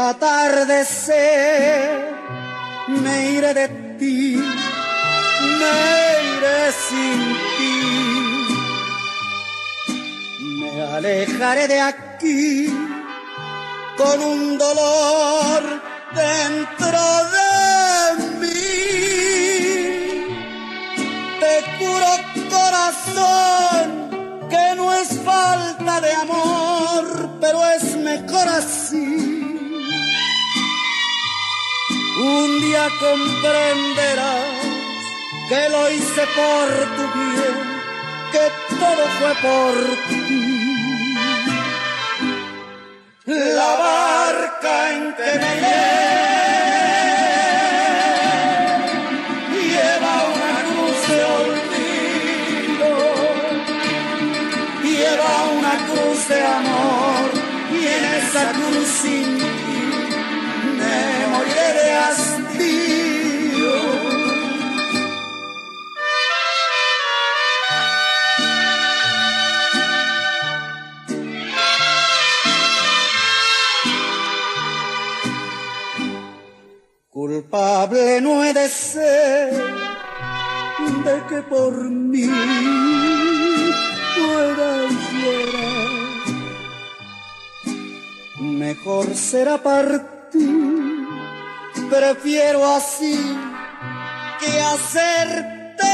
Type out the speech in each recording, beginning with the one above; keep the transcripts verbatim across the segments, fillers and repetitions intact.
atardecer me iré de ti, me iré sin ti, me alejaré de aquí con un dolor dentro de mí. Te juro, corazón, que no es falta de amor, pero es mejor así. Un día comprenderás que lo hice por tu bien, que todo fue por ti. La barca en que me iré lleva una cruz de olvido, lleva una cruz de amor, y en esa cruz sin ti me moriré de hastío. Culpable no he de ser de que por mí puedas llorar. Mejor será partir, prefiero así que hacerte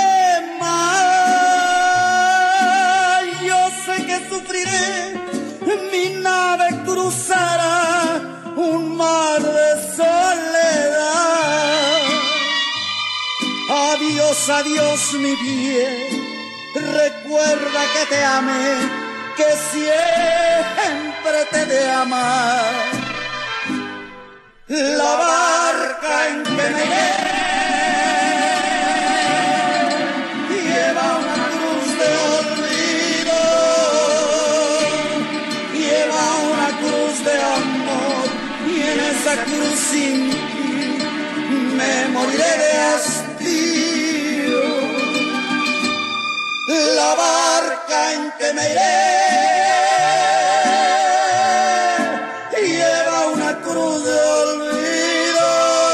mal. Yo sé que sufriré, mi nave cruzará un mar de soledad. Adiós, adiós, mi bien, recuerda que te amé, que siempre te he de amar. La barca en que me iré lleva una cruz de olvido, lleva una cruz de amor, y en esa cruz sin ti me moriré de hastío. La barca en que me iré lleva una cruz de olvido,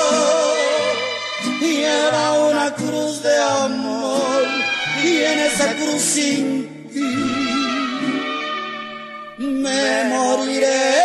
lleva una cruz de amor, y en esa cruz sin ti me moriré